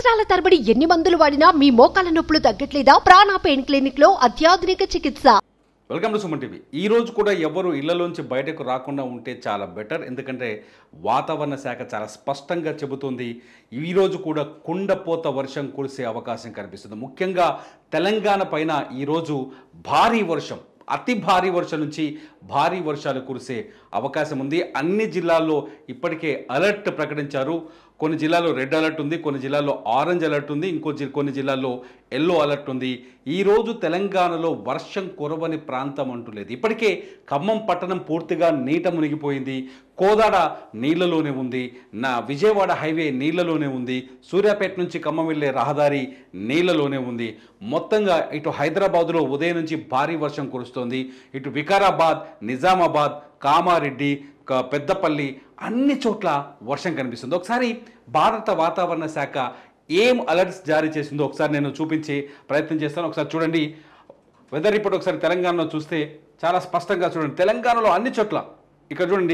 సంవత్సరాల తరబడి ఎన్ని మందులు వాడినా మీ మోకాల నొప్పులు తగ్గట్లేదా? ప్రాణ పెయిన్ క్లినిక్ లో అత్యాధునిక చికిత్స. Welcome to Suman TV. ఈ రోజు కూడా ఎవరు ఇళ్లలోంచి బయటకు రాకుండా ఉంటే చాలా బెటర్. ఎందుకంటే వాతావరణ శాఖ చాలా స్పష్టంగా చెబుతుంది, ఈ రోజు కూడా కుండపోత వర్షం కురిసే అవకాశం కనిపిస్తుంది. ముఖ్యంగా తెలంగాణ పైన ఈరోజు భారీ వర్షం, అతి భారీ వర్షం నుంచి భారీ వర్షాలు కురిసే అవకాశం ఉంది. అన్ని జిల్లాల్లో ఇప్పటికే అలర్ట్ ప్రకటించారు. కొన్ని జిల్లాల్లో రెడ్ అలర్ట్ ఉంది, కొన్ని జిల్లాల్లో ఆరెంజ్ అలర్ట్ ఉంది, కొన్ని జిల్లాల్లో ఎల్లో అలర్ట్ ఉంది. ఈరోజు తెలంగాణలో వర్షం కురవని ప్రాంతం అంటూ లేదు. ఇప్పటికే ఖమ్మం పట్టణం పూర్తిగా నీట మునిగిపోయింది. కోదాడ నీళ్లలోనే ఉంది, విజయవాడ హైవే నీళ్లలోనే ఉంది, సూర్యాపేట నుంచి ఖమ్మం వెళ్ళే రహదారి నీళ్లలోనే ఉంది. మొత్తంగా ఇటు హైదరాబాద్లో ఉదయం నుంచి భారీ వర్షం కురుస్తోంది. ఇటు వికారాబాద్, నిజామాబాద్, కామారెడ్డి, పెద్దపల్లి అన్ని చోట్ల వర్షం కనిపిస్తుంది. ఒకసారి భారత వాతావరణ శాఖ ఏం అలర్ట్స్ జారీ చేసిందో ఒకసారి నేను చూపించే ప్రయత్నం చేస్తాను. ఒకసారి చూడండి వెదర్ రిపోర్ట్. ఒకసారి తెలంగాణలో చూస్తే చాలా స్పష్టంగా చూడండి. తెలంగాణలో అన్ని చోట్ల ఇక్కడ చూడండి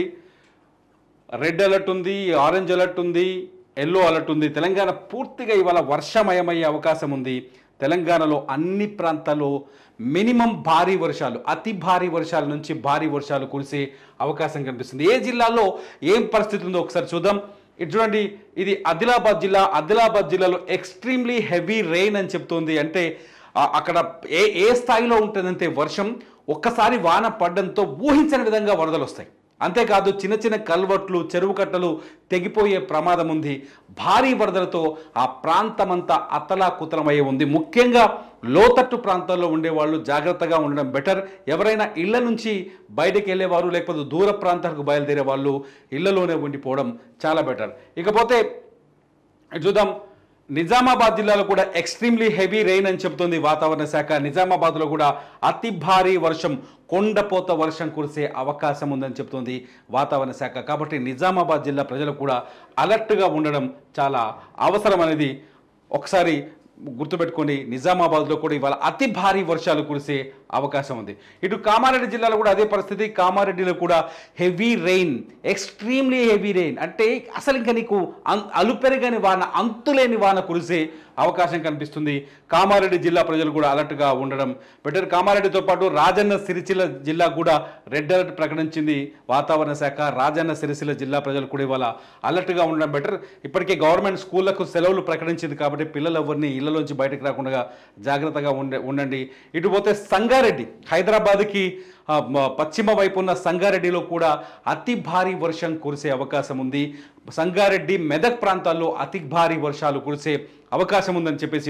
రెడ్ అలర్ట్ ఉంది, ఆరెంజ్ అలర్ట్ ఉంది, ఎల్లో అలర్ట్ ఉంది. తెలంగాణ పూర్తిగా ఇవాళ వర్షమయమయ్యే అవకాశం ఉంది. తెలంగాణలో అన్ని ప్రాంతాల్లో మినిమం భారీ వర్షాలు, అతి భారీ వర్షాల నుంచి భారీ వర్షాలు కురిసే అవకాశం కనిపిస్తుంది. ఏ జిల్లాలో ఏం పరిస్థితి ఉందో ఒకసారి చూద్దాం. ఇటు చూడండి, ఇది ఆదిలాబాద్ జిల్లా. ఆదిలాబాద్ జిల్లాలో ఎక్స్ట్రీమ్లీ హెవీ రెయిన్ అని చెప్తోంది. అంటే అక్కడ ఏ స్థాయిలో ఉంటుందంటే వర్షం ఒక్కసారి వాన పడడంతో ఊహించని విధంగా వరదలు వస్తాయి. అంతేకాదు చిన్న చిన్న కల్వర్ట్లు, చెరువు కట్టలు తెగిపోయే ప్రమాదం ఉంది. భారీ వరదలతో ఆ ప్రాంతమంతా అతలాకుతలమయ్యే ఉంది. ముఖ్యంగా లోతట్టు ప్రాంతాల్లో ఉండేవాళ్ళు జాగ్రత్తగా ఉండడం బెటర్. ఎవరైనా ఇళ్ల నుంచి బయటకు వెళ్ళేవారు, లేకపోతే దూర ప్రాంతాలకు బయలుదేరే వాళ్ళు ఇళ్లలోనే ఉండిపోవడం చాలా బెటర్. ఇకపోతే చూద్దాం, నిజామాబాద్ జిల్లాలో కూడా ఎక్స్ట్రీమ్లీ హెవీ రెయిన్ అని చెబుతోంది వాతావరణ శాఖ. నిజామాబాద్లో కూడా అతి భారీ వర్షం, కొండపోత వర్షం కురిసే అవకాశం ఉందని చెప్తోంది వాతావరణ శాఖ. కాబట్టి నిజామాబాద్ జిల్లా ప్రజలు కూడా అలర్ట్గా ఉండడం చాలా అవసరం అనేది ఒకసారి గుర్తుపెట్టుకోండి. నిజామాబాద్లో కూడా ఇవాళ అతి భారీ వర్షాలు కురిసే అవకాశం ఉంది. ఇటు కామారెడ్డి జిల్లాలో కూడా అదే పరిస్థితి. కామారెడ్డిలో కూడా heavy rain, extremely heavy rain. అంటే అసలు ఇంకా నీకు అలుపెరగని వాన, అంతులేని వాన కురిసే అవకాశం కనిపిస్తుంది. కామారెడ్డి జిల్లా ప్రజలు కూడా అలర్ట్గా ఉండడం బెటర్. కామారెడ్డితో పాటు రాజన్న సిరిసిల్ల జిల్లా కూడా రెడ్ అలర్ట్ ప్రకటించింది వాతావరణ శాఖ. రాజన్న సిరిసిల్ల జిల్లా ప్రజలు కూడా ఇవాళ అలర్ట్గా ఉండడం బెటర్. ఇప్పటికే గవర్నమెంట్ స్కూళ్లకు సెలవులు ప్రకటించింది కాబట్టి పిల్లలు ఎవరిని ఇళ్లలోంచి బయటకు రాకుండా జాగ్రత్తగా ఉండండి. ఇటు పోతే సంగారెడ్డి, హైదరాబాద్కి పశ్చిమ వైపు ఉన్న సంగారెడ్డిలో కూడా అతి భారీ వర్షం కురిసే అవకాశం ఉంది. సంగారెడ్డి, మెదక్ ప్రాంతాల్లో అతి భారీ వర్షాలు కురిసే అవకాశం ఉందని చెప్పేసి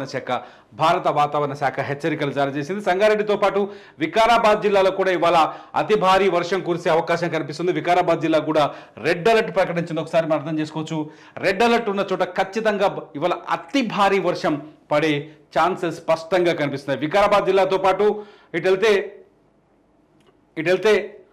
భారత వాతావరణ శాఖ హెచ్చరికలు జారీ చేసింది. సంగారెడ్డితో పాటు వికారాబాద్ జిల్లాలో కూడా ఇవాళ అతి భారీ వర్షం కురిసే అవకాశం కనిపిస్తుంది. వికారాబాద్ జిల్లా కూడా రెడ్ అలర్ట్ ప్రకటించింది. ఒకసారి మనం అర్థం చేసుకోవచ్చు. రెడ్ అలర్ట్ ఉన్న చోట ఖచ్చితంగా ఇవాళ అతి భారీ వర్షం పడే ఛాన్సెస్ స్పష్టంగా కనిపిస్తున్నాయి. వికారాబాద్ జిల్లాతో పాటు ఇటు వెళ్తే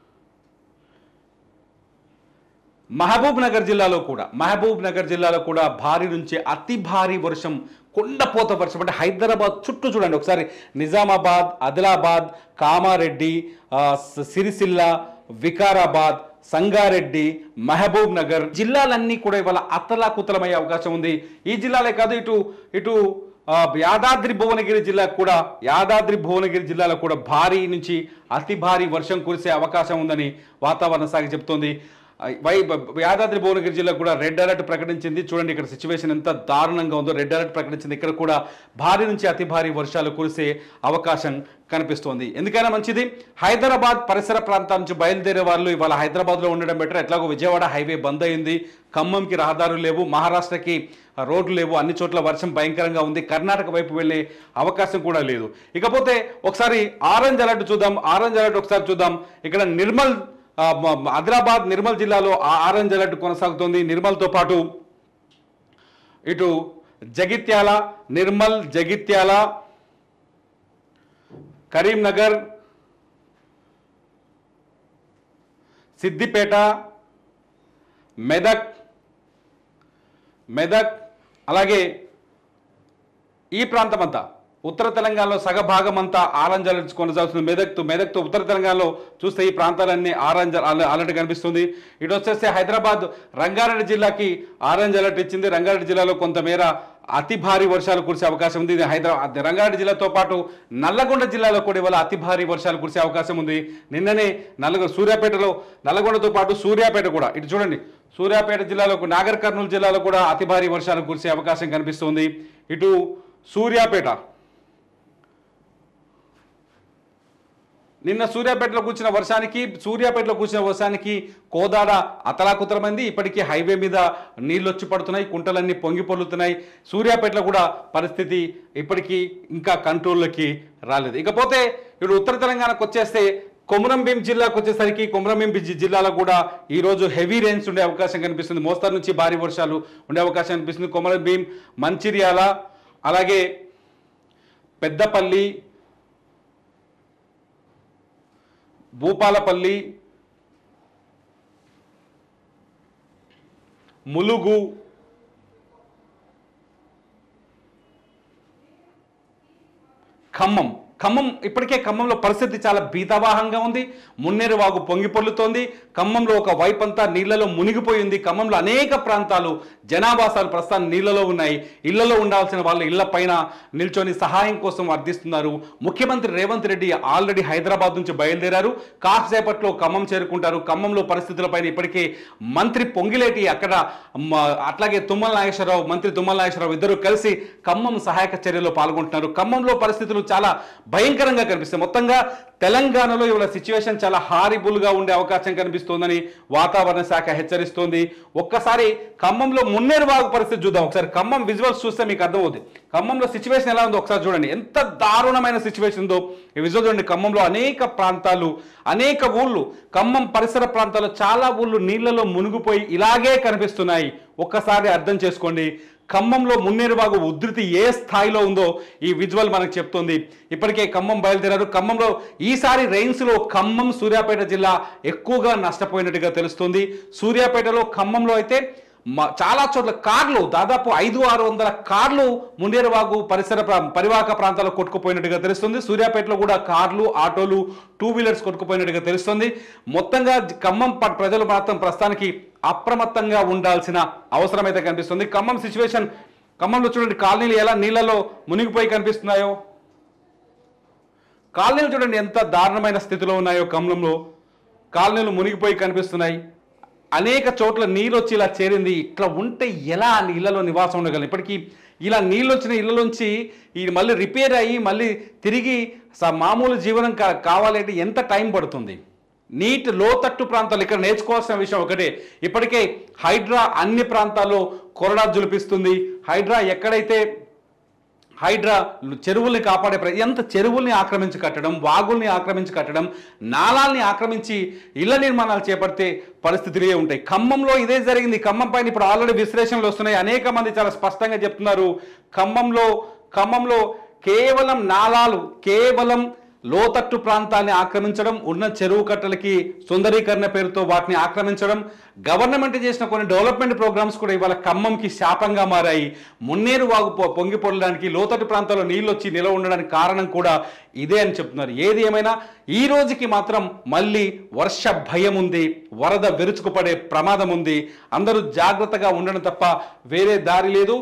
మహబూబ్ నగర్ జిల్లాలో కూడా భారీ నుంచి అతి భారీ వర్షం, కొండపోత వర్షం. అంటే హైదరాబాద్ చుట్టూ చూడండి ఒకసారి. నిజామాబాద్, ఆదిలాబాద్, కామారెడ్డి, సిరిసిల్ల, వికారాబాద్, సంగారెడ్డి, మహబూబ్ నగర్ జిల్లాలన్నీ కూడా ఇవాళ అతలాకుతలమయ్యే అవకాశం ఉంది. ఈ జిల్లాలే కాదు, ఇటు యాదాద్రి భువనగిరి జిల్లాలో కూడా భారీ నుంచి అతి భారీ వర్షం కురిసే అవకాశం ఉందని వాతావరణ శాఖ చెప్తోంది. యాదాద్రి భువనగిరి జిల్లా కూడా రెడ్ అలర్ట్ ప్రకటించింది. చూడండి ఇక్కడ సిచ్యువేషన్ ఎంత దారుణంగా ఉందో. రెడ్ అలర్ట్ ప్రకటించింది. ఇక్కడ కూడా భారీ నుంచి అతి భారీ వర్షాలు కురిసే అవకాశం కనిపిస్తోంది. ఎందుకైనా మంచిది, హైదరాబాద్ పరిసర ప్రాంతాల నుంచి బయలుదేరే వాళ్ళు ఇవాళ హైదరాబాద్లో ఉండడం బెటర్. ఎట్లాగో విజయవాడ హైవే బంద్ అయింది, ఖమ్మంకి రహదారులు లేవు, మహారాష్ట్రకి రోడ్లు లేవు, అన్ని చోట్ల వర్షం భయంకరంగా ఉంది. కర్ణాటక వైపు వెళ్ళే అవకాశం కూడా లేదు. ఇకపోతే ఒకసారి ఆరెంజ్ అలర్ట్ చూద్దాం. ఒకసారి చూద్దాం. ఇక్కడ ఆదిలాబాద్, నిర్మల్ జిల్లాలో ఆరెంజ్ అలర్ట్ కొనసాగుతోంది. నిర్మల్తో పాటు ఇటు జగిత్యాల, కరీంనగర్, సిద్దిపేట, మెదక్, అలాగే ఈ ప్రాంతమంతా ఉత్తర తెలంగాణలో సగభాగం అంతా ఆరెంజ్ అలర్ట్ కొనసాగుతుంది. మెదక్తో ఉత్తర తెలంగాణలో చూస్తే ఈ ప్రాంతాలన్నీ ఆరెంజ్ అలర్ట్ కనిపిస్తుంది. ఇటు వచ్చేస్తే హైదరాబాద్, రంగారెడ్డి జిల్లాకి ఆరెంజ్ అలర్ట్ ఇచ్చింది. రంగారెడ్డి జిల్లాలో కొంతమేర అతి భారీ వర్షాలు కురిసే అవకాశం ఉంది. ఇది హైదరాబాద్ రంగారెడ్డి జిల్లాతో పాటు నల్లగొండ జిల్లాలో కూడా ఇవాళ అతి భారీ వర్షాలు కురిసే అవకాశం ఉంది. నిన్ననే సూర్యాపేటలో నల్లగొండతో పాటు సూర్యాపేట కూడా ఇటు చూడండి, సూర్యాపేట జిల్లాలో నాగర్ కర్నూలు జిల్లాలో కూడా అతి భారీ వర్షాలు కురిసే అవకాశం కనిపిస్తుంది. ఇటు నిన్న సూర్యాపేటలో కూర్చున్న వర్షానికి కోదాడ అతలాకుతలమైంది. ఇప్పటికీ హైవే మీద నీళ్ళు వచ్చి పడుతున్నాయి, కుంటలన్నీ పొంగి పొర్లుతున్నాయి. సూర్యాపేటలో కూడా పరిస్థితి ఇప్పటికీ ఇంకా కంట్రోల్లోకి రాలేదు. ఇకపోతే ఇప్పుడు ఉత్తర తెలంగాణకు వచ్చేస్తే కొమరంభీం జిల్లాకు వచ్చేసరికి కొమరంభీం జిల్లాలో కూడా ఈరోజు హెవీ రెయిన్స్ ఉండే అవకాశం కనిపిస్తుంది. మోస్తరు నుంచి భారీ వర్షాలు ఉండే అవకాశం కనిపిస్తుంది. కొమరంభీం, మంచిర్యాల, అలాగే పెద్దపల్లి, భూపాలపల్లి, ములుగు, ఖమ్మం ఇప్పటికే ఖమ్మంలో పరిస్థితి చాలా భీతావహంగా ఉంది. మున్నేరు వాగు పొంగి పొర్లుతోంది. ఖమ్మంలో ఒక వైపంతా నీళ్లలో మునిగిపోయింది. ఖమ్మంలో అనేక ప్రాంతాలు జనావాసాలు ప్రస్తుతం నీళ్లలో ఉన్నాయి. ఇళ్లలో ఉండాల్సిన వాళ్ళు ఇళ్ల పైన నిల్చొని సహాయం కోసం అర్థిస్తున్నారు. ముఖ్యమంత్రి రేవంత్ రెడ్డి ఆల్రెడీ హైదరాబాద్ నుంచి బయలుదేరారు. కాసేపట్లో ఖమ్మం చేరుకుంటారు. ఖమ్మంలో పరిస్థితులపైన ఇప్పటికే మంత్రి పొంగిలేటి అక్కడ, అట్లాగే మంత్రి తుమ్మల నాగేశ్వరరావు ఇద్దరు కలిసి ఖమ్మం సహాయక చర్యలో పాల్గొంటున్నారు. ఖమ్మంలో పరిస్థితులు చాలా భయంకరంగా కనిపిస్తాయి. మొత్తంగా తెలంగాణలో ఇవాళ సిచ్యువేషన్ చాలా హారిబుల్గా ఉండే అవకాశం కనిపిస్తోందని వాతావరణ శాఖ హెచ్చరిస్తోంది. ఒక్కసారి ఖమ్మంలో మున్నేరు వాగు పరిస్థితి చూద్దాం. ఒకసారి ఖమ్మం విజువల్స్ చూస్తే మీకు అర్థమవుతుంది. ఖమ్మంలో సిచ్యువేషన్ ఎలా ఉందో ఒకసారి చూడండి. ఎంత దారుణమైన సిచ్యువేషన్ ఉందో ఈ విజువల్ చూడండి. ఖమ్మంలో అనేక ప్రాంతాలు, అనేక ఊళ్ళు, ఖమ్మం పరిసర ప్రాంతాల్లో చాలా ఊళ్ళు నీళ్లలో మునిగిపోయి ఇలాగే కనిపిస్తున్నాయి. ఒక్కసారి అర్థం చేసుకోండి ఖమ్మంలో మున్నేరు వాగు ఉధృతి ఏ స్థాయిలో ఉందో ఈ విజువల్ మనకు చెప్తుంది. ఇప్పటికే ఖమ్మం బయలుదేరారు. ఖమ్మంలో ఈసారి రెయిన్స్లో ఖమ్మం, సూర్యాపేట జిల్లా ఎక్కువగా నష్టపోయినట్టుగా తెలుస్తుంది. సూర్యాపేటలో, ఖమ్మంలో అయితే చాలా చోట్ల కార్లు, దాదాపు 500-600 కార్లు మున్నేరు వాగు పరివాహక ప్రాంతాల్లో కొట్టుకుపోయినట్టుగా తెలుస్తుంది. సూర్యాపేటలో కూడా కార్లు, ఆటోలు, 2 వీలర్స్ కొట్టుకుపోయినట్టుగా తెలుస్తుంది. మొత్తంగా ఖమ్మం ప్రజలు మాత్రం ప్రస్తుతానికి అప్రమత్తంగా ఉండాల్సిన అవసరం అయితే కనిపిస్తుంది. ఖమ్మం సిచ్యువేషన్, ఖమ్మంలో చూడండి కాలనీలు ఎలా నీళ్లలో మునిగిపోయి కనిపిస్తున్నాయో. కాలనీలు చూడండి ఎంత దారుణమైన స్థితిలో ఉన్నాయో. ఖమ్మంలో కాలనీలు మునిగిపోయి కనిపిస్తున్నాయి. అనేక చోట్ల నీళ్ళు వచ్చి ఇలా చేరింది. ఇట్లా ఉంటే ఎలా ఇళ్లలో నివాసం ఉండగలం? ఇప్పటికీ ఇలా నీళ్ళు వచ్చిన ఇళ్లలోంచి మళ్ళీ రిపేర్ అయ్యి మళ్ళీ తిరిగి మామూలు జీవనం కావాలంటే ఎంత టైం పడుతుంది? లోతట్టు ప్రాంతాలు ఇక్కడ నేర్చుకోవాల్సిన విషయం ఒకటే. ఇప్పటికే హైడ్రా అన్ని ప్రాంతాల్లో కొరడా జులిపిస్తుంది. హైడ్రా చెరువుల్ని కాపాడే ఎంత చెరువుల్ని ఆక్రమించి కట్టడం, వాగుల్ని ఆక్రమించి కట్టడం, నాలాల్ని ఆక్రమించి ఇళ్ల నిర్మాణాలు చేపడితే పరిస్థితులే ఉంటాయి. ఖమ్మంలో ఇదే జరిగింది. ఖమ్మం పైన ఇప్పుడు ఆల్రెడీ విశ్లేషణలు వస్తున్నాయి. అనేక మంది చాలా స్పష్టంగా చెప్తున్నారు. ఖమ్మంలో కేవలం నాలాలు, కేవలం లోతట్టు ప్రాంతాన్ని ఆక్రమించడం, ఉన్న చెరువు కట్టలకి సుందరీకరణ పేరుతో వాటిని ఆక్రమించడం, గవర్నమెంట్ చేసిన కొన్ని డెవలప్మెంట్ ప్రోగ్రామ్స్ కూడా ఇవాళ ఖమ్మంకి శాపంగా మారాయి. మున్నేరు వాగు పొంగి పొరడానికి, లోతట్టు ప్రాంతాల్లో నీళ్ళు వచ్చి నిలవ ఉండడానికి కారణం కూడా ఇదే అని చెప్తున్నారు. ఏది ఏమైనా ఈ రోజుకి మాత్రం మళ్ళీ వర్ష భయం ఉంది, వరద విరుచుకుపడే ప్రమాదం ఉంది. అందరూ జాగ్రత్తగా ఉండడం తప్ప వేరే దారి లేదు.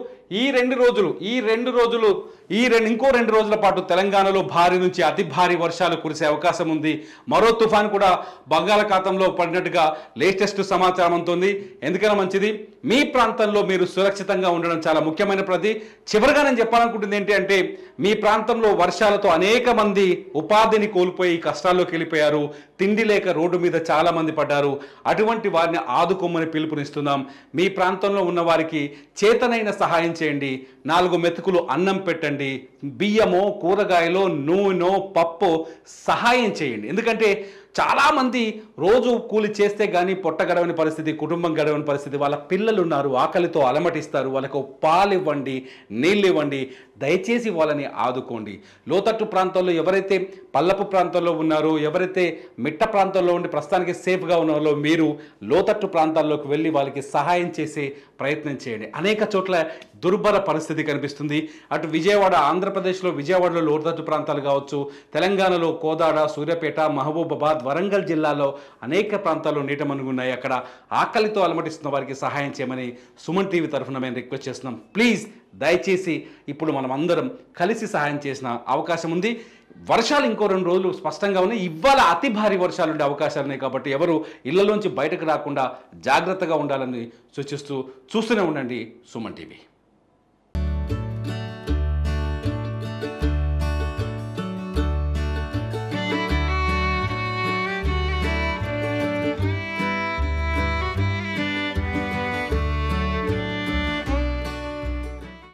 ఇంకో 2 రోజుల పాటు తెలంగాణలో భారీ నుంచి అతి భారీ వర్షాలు కురిసే అవకాశం ఉంది. మరో తుఫాన్ కూడా బంగాళాఖాతంలో పడినట్టుగా లేటెస్ట్ సమాచారం ఉంటుంది. ఎందుకైనా మంచిది మీ ప్రాంతంలో మీరు సురక్షితంగా ఉండడం చాలా ముఖ్యమైన ప్రతి. చివరిగా నేను చెప్పాలనుకుంటుంది ఏంటి అంటే, మీ ప్రాంతంలో వర్షాలతో అనేక మంది ఉపాధిని కోల్పోయి కష్టాల్లోకి వెళ్ళిపోయారు. తిండి లేక రోడ్డు మీద చాలా మంది పడ్డారు. అటువంటి వారిని ఆదుకోమని పిలుపునిస్తున్నాం. మీ ప్రాంతంలో ఉన్న వారికి చేతనైన సహాయం చేయండి. 4 మెతుకులు అన్నం పెట్టండి. బియ్యమో, కూరగాయలో, నూనె, పప్పు సహాయం చేయండి. ఎందుకంటే చాలామంది రోజు కూలి చేస్తే కానీ పొట్ట గడవని పరిస్థితి, కుటుంబం గడవని పరిస్థితి. వాళ్ళ పిల్లలు ఉన్నారు, ఆకలితో అలమటిస్తారు. వాళ్ళకు పాలు ఇవ్వండి, నీళ్ళు ఇవ్వండి. దయచేసి వాళ్ళని ఆదుకోండి. లోతట్టు ప్రాంతాల్లో ఎవరైతే పల్లపు ప్రాంతాల్లో ఉన్నారో, ఎవరైతే మిట్ట ప్రాంతాల్లో ఉండి ప్రస్తుతానికి సేఫ్గా ఉన్నారో, మీరు లోతట్టు ప్రాంతాల్లోకి వెళ్ళి వాళ్ళకి సహాయం చేసే ప్రయత్నం చేయండి. అనేక చోట్ల దుర్భర పరిస్థితి కనిపిస్తుంది. అటు విజయవాడ, ఆంధ్రప్రదేశ్లో విజయవాడలో లోతట్టు ప్రాంతాలు కావచ్చు, తెలంగాణలో కోదాడ, సూర్యాపేట, మహబూబాబాద్, వరంగల్ జిల్లాలో అనేక ప్రాంతాల్లో నీట మునుగున్నాయి. అక్కడ ఆకలితో అలమటిస్తున్న వారికి సహాయం చేయమని సుమన్ టీవీ తరఫున మేము రిక్వెస్ట్ చేస్తున్నాం. ప్లీజ్ దయచేసి ఇప్పుడు మనం అందరం కలిసి సహాయం చేసిన అవకాశం ఉంది. వర్షాలు ఇంకో 2 రోజులు స్పష్టంగా ఉన్నాయి. ఇవాళ అతి భారీ వర్షాలు ఉండే అవకాశాలు ఉన్నాయి కాబట్టి ఎవరు ఇళ్లలోంచి బయటకు రాకుండా జాగ్రత్తగా ఉండాలని సూచిస్తూ చూస్తూనే ఉండండి సుమన్ టీవీ.